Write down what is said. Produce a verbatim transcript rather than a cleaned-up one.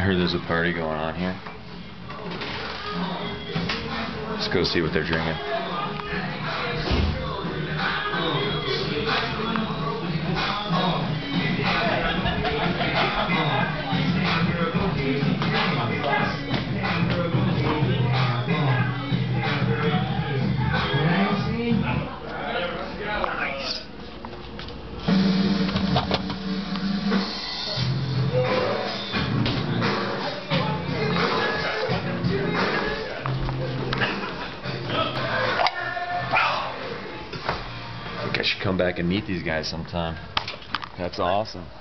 I heard there's a party going on here. Let's go see what they're drinking. I should come back and meet these guys sometime. That's awesome.